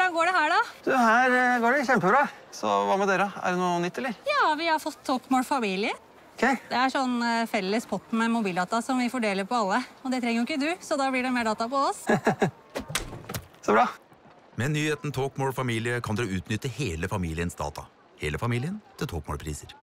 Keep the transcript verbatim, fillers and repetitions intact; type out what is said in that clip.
Hvordan går det her, da? Du, her eh, går det kjempebra. Så hva med dere? Er det noe nytt, eller? Ja, vi har fått Talkmore familie. Ok. Det er sånn eh, felles pott med mobildata som vi fordeler på alle. Og det trenger jo ikke du, så da blir det mer data på oss. Så bra. Med nyheten Talkmore familie kan dere utnytte hele familiens data. Hele familien til Talkmore-priser.